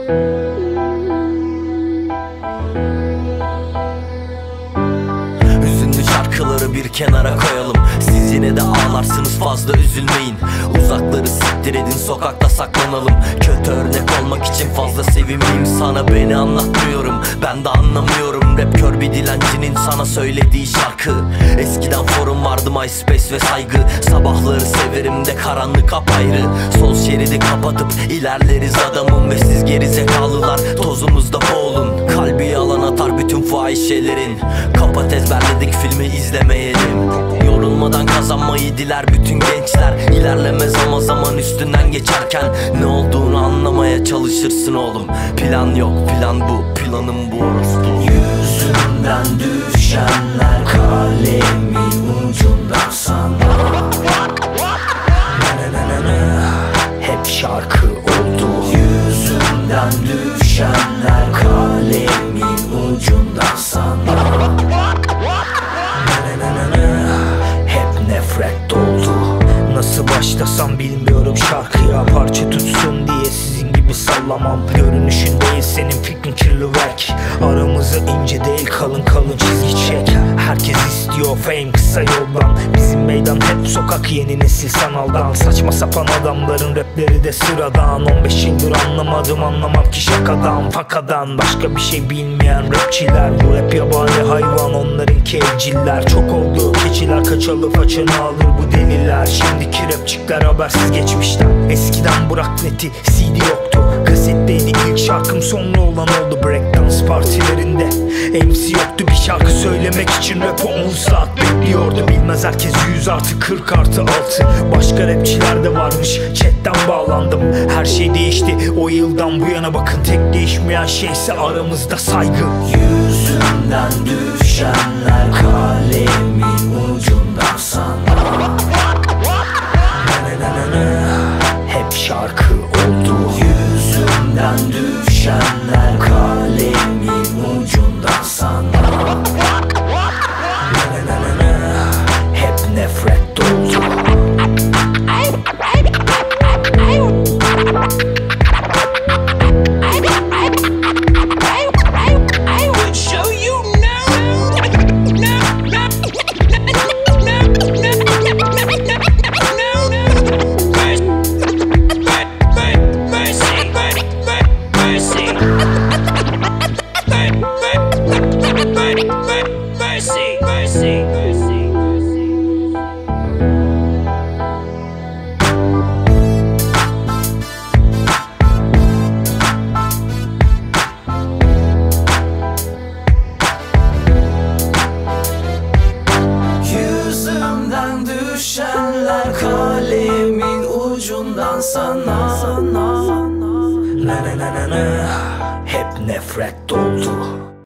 Hüzünlü şarkıları bir kenara koyalım. Siz yine de ağlarsınız, fazla üzülmeyin. Uzakları siktir edin, sokakta saklanalım. Kötü örnek olmak için fazla sevimliyim. Sana beni anlatmıyorum, ben de anlamıyorum. Rap kör bir dilencinin sana söylediği şarkı. Eskiden forum vardı, MySpace ve saygı. Sabahları severim de karanlık apayrı. Sol şeridi kapatıp ilerleriz adamım. Ve siz gerizekalılar tozumuzda boğulun. Kalbi yalan atar bütün fahişelerin. Kapat, ezberledik filmi izlemeyelim. Yorulmadan kazanmayı diler bütün gençler. İlerlemez ama zaman üstünden geçerken ne olduğunu anlamaya çalışırsın oğlum. Plan yok, plan bu, planım bu orospu. Yüzümden düşenler kalemin ucundan sana hep şarkı oldu. Yüzümden düşenler kalemin ucundan sana hep nefret doldu. Nasıl başlasam bilmiyorum şarkıya, parça tutsun diye sizin gibi sallamam. Görünüşün değil senin fikrin kirli verk. Aramızı ince değil kalın kalın çizgi çek. Herkes istiyor fame kısa yoldan. Bizim meydan hep sokak, yeni nesil sanaldan. Saçma sapan adamların rapleri de sıradan. 15 yıldır anlamadım, anlamam ki şakadan fakadan. Başka bir şey bilmeyen rapçiler. Bu rap yabani hayvan, onlarınki evciller. Çok oldu keçiler kaçalı façanı alır bu deliler. Şimdiki rapçikler habersiz geçmişten. Eskiden Burak Net'i CD yoktu, kasetteydi ilk şarkım, sonra olan oldu breakdance partilerinde. MC yoktu, bir şarkı söylemek için rap'ı 10 saat bekliyordu. Bilmez herkes 100 artı 40 artı 6. Başka rapçiler de varmış, chatten bağlandım. Her şey değişti o yıldan bu yana, bakın tek değişmeyen şeyse aramızda saygı. Yüzümden düşenler kalemin ucundan sana hep şarkı oldu. Yüzümden düşenler kalemin ucundan sana hep nefret doldu. Yüzümden düşenler kalemin ucundan sana hep nefret doldu.